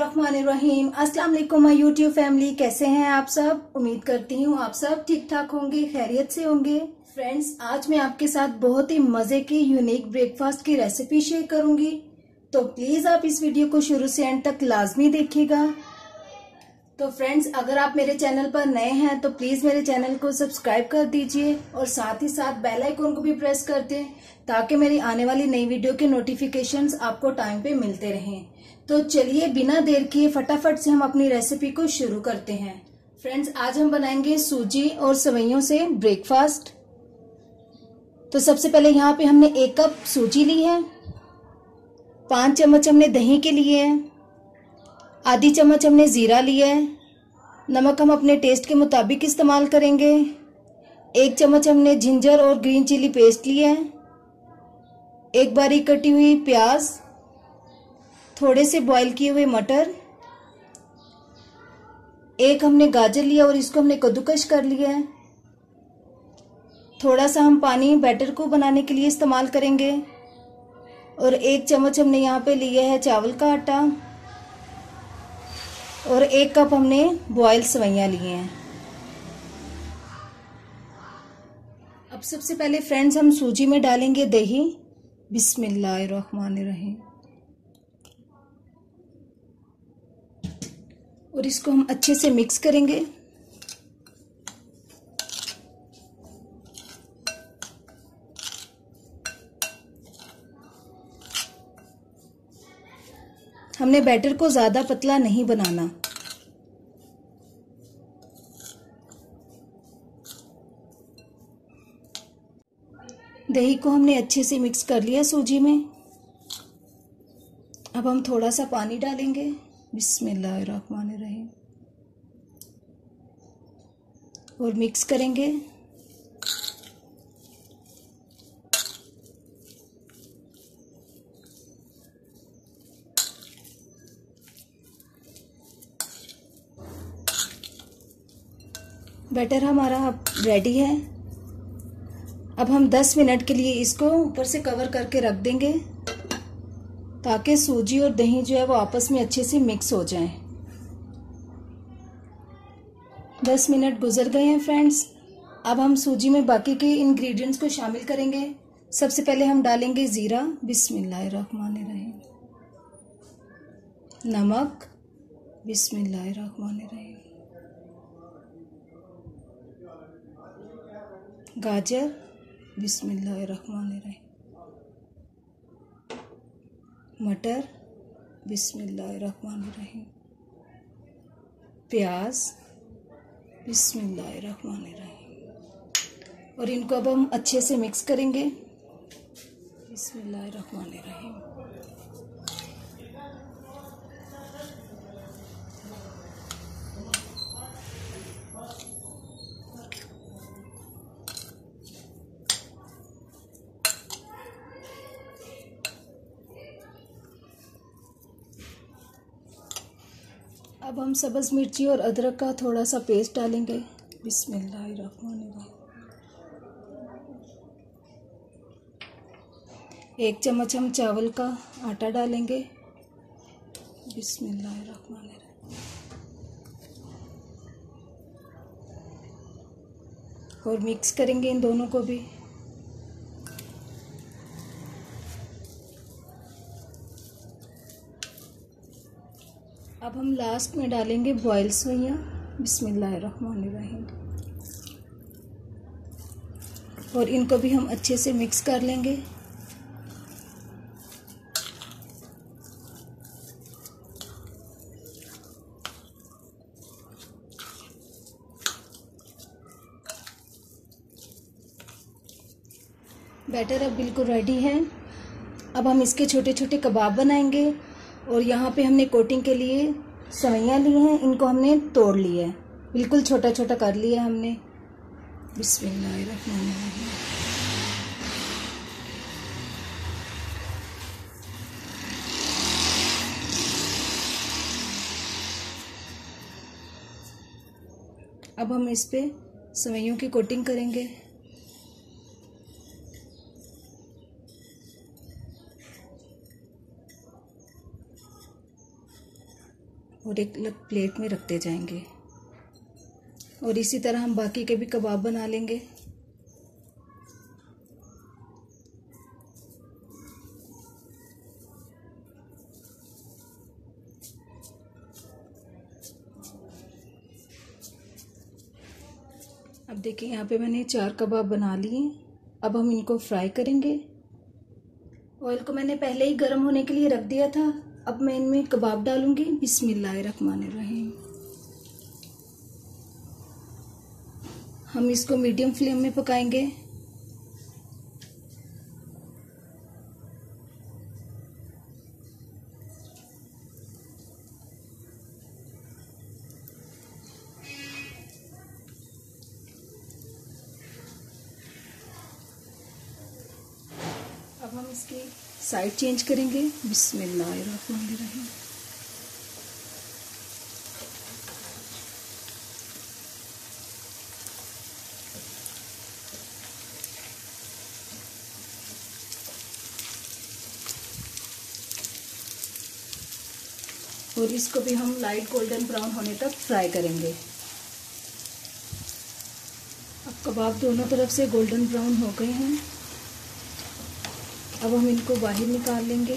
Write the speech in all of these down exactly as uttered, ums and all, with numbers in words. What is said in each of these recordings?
बिस्मिल्लाहिर्रहमानिर्रहीम। अस्सलाम वालेकुम माय यूट्यूब फैमिली, कैसे हैं आप सब। उम्मीद करती हूँ आप सब ठीक ठाक होंगे, खैरियत से होंगे। फ्रेंड्स, आज मैं आपके साथ बहुत ही मजे की यूनिक ब्रेकफास्ट की रेसिपी शेयर करूंगी, तो प्लीज आप इस वीडियो को शुरू से एंड तक लाजमी देखिएगा। तो फ्रेंड्स, अगर आप मेरे चैनल पर नए हैं तो प्लीज मेरे चैनल को सब्सक्राइब कर दीजिए और साथ ही साथ बेल आइकन को भी प्रेस कर दें ताकि मेरी आने वाली नई वीडियो के नोटिफिकेशंस आपको टाइम पे मिलते रहें। तो चलिए बिना देर किए फटाफट से हम अपनी रेसिपी को शुरू करते हैं। फ्रेंड्स, आज हम बनाएंगे सूजी और सेवइयों से ब्रेकफास्ट। तो सबसे पहले यहाँ पे हमने एक कप सूजी ली है, पांच चम्मच हमने दही के लिए है, आधी चम्मच हमने जीरा लिया है, नमक हम अपने टेस्ट के मुताबिक इस्तेमाल करेंगे, एक चम्मच हमने जिंजर और ग्रीन चिली पेस्ट लिया है, एक बारीक कटी हुई प्याज, थोड़े से बॉईल किए हुए मटर, एक हमने गाजर लिया और इसको हमने कद्दूकश कर लिया है। थोड़ा सा हम पानी बैटर को बनाने के लिए इस्तेमाल करेंगे और एक चम्मच हमने यहाँ पे लिया है चावल का आटा और एक कप हमने बॉयल सेवइयां लिए हैं। अब सबसे पहले फ्रेंड्स हम सूजी में डालेंगे दही। बिस्मिल्लाहिर्रहमानिर्रहीम। और इसको हम अच्छे से मिक्स करेंगे। हमने बैटर को ज्यादा पतला नहीं बनाना। दही को हमने अच्छे से मिक्स कर लिया सूजी में। अब हम थोड़ा सा पानी डालेंगे। बिस्मिल्लाहिर्रहमानिर्रहीम। और मिक्स करेंगे। बैटर हमारा अब रेडी है। अब हम दस मिनट के लिए इसको ऊपर से कवर करके रख देंगे ताकि सूजी और दही जो है वो आपस में अच्छे से मिक्स हो जाएं। दस मिनट गुजर गए हैं फ्रेंड्स। अब हम सूजी में बाकी के इंग्रेडिएंट्स को शामिल करेंगे। सबसे पहले हम डालेंगे जीरा। बिस्मिल्लाहिर्रहमानिर्रहीम। नमक। बिस्मिल्लाहिर्रहमानिर्रहीम। गाजर। बिस्मिल्लाहिर्रहमानिर्रहीम। मटर। बिस्मिल्लाहिर्रहमानिर्रहीम। प्याज। बिस्मिल्लाहिर्रहमानिर्रहीम। और इनको अब हम अच्छे से मिक्स करेंगे। बिस्मिल्लाहिर्रहमानिर्रहीम। अब हम सब्ज़ मिर्ची और अदरक का थोड़ा सा पेस्ट डालेंगे। बिस्मिल्लाहिर्रहमानिर्रहीम। एक चम्मच हम चावल का आटा डालेंगे। बिस्मिल्लाहिर्रहमानिर्रहीम। और मिक्स करेंगे इन दोनों को भी। अब हम लास्ट में डालेंगे बॉयल सेवइयां। बिस्मिल्लाहिर्रहमानिर्रहीम। और इनको भी हम अच्छे से मिक्स कर लेंगे। बैटर अब बिल्कुल रेडी है। अब हम इसके छोटे छोटे कबाब बनाएंगे और यहाँ पे हमने कोटिंग के लिए सेवइयां ली हैं, इनको हमने तोड़ लिया है, बिल्कुल छोटा छोटा कर लिया हमने। बिस्मिल्लाहिर्रहमानिर्रहीम। अब हम इस पे सेवइयों की कोटिंग करेंगे। और एक अलग प्लेट में रखते जाएंगे। और इसी तरह हम बाकी के भी कबाब बना लेंगे। अब देखिए यहाँ पे मैंने चार कबाब बना लिए। अब हम इनको फ्राई करेंगे। ऑयल को मैंने पहले ही गर्म होने के लिए रख दिया था। अब मैं इनमें कबाब डालूंगी। बिस्मिल्लाहिर्रहमानिर्रहीम। हम इसको मीडियम फ्लेम में पकाएंगे। अब हम इसकी साइड चेंज करेंगे। बिस्मिल्लाहिर्रहमानिर्रहीम। और इसको भी हम लाइट गोल्डन ब्राउन होने तक फ्राई करेंगे। अब कबाब दोनों तरफ से गोल्डन ब्राउन हो गए हैं। अब हम इनको बाहर निकाल लेंगे।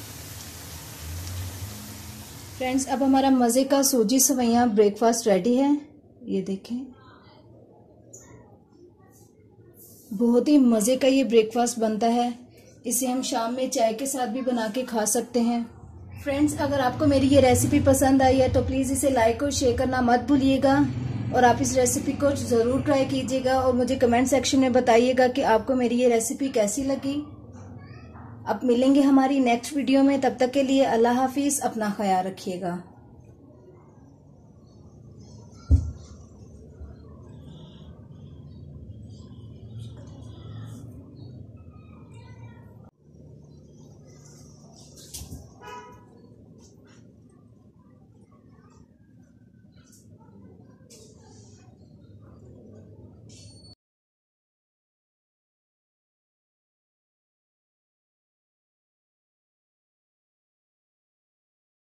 फ्रेंड्स, अब हमारा मज़े का सूजी सेवइयां ब्रेकफास्ट रेडी है। ये देखें, बहुत ही मज़े का ये ब्रेकफास्ट बनता है। इसे हम शाम में चाय के साथ भी बना के खा सकते हैं। फ्रेंड्स, अगर आपको मेरी ये रेसिपी पसंद आई है तो प्लीज़ इसे लाइक और शेयर करना मत भूलिएगा। और आप इस रेसिपी को ज़रूर ट्राई कीजिएगा और मुझे कमेंट सेक्शन में बताइएगा कि आपको मेरी ये रेसिपी कैसी लगी। अब मिलेंगे हमारी नेक्स्ट वीडियो में। तब तक के लिए अल्लाह हाफिज़। अपना ख्याल रखिएगा।